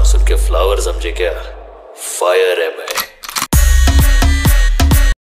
सुन के फ्लावर समझे क्या? फायर है मैं।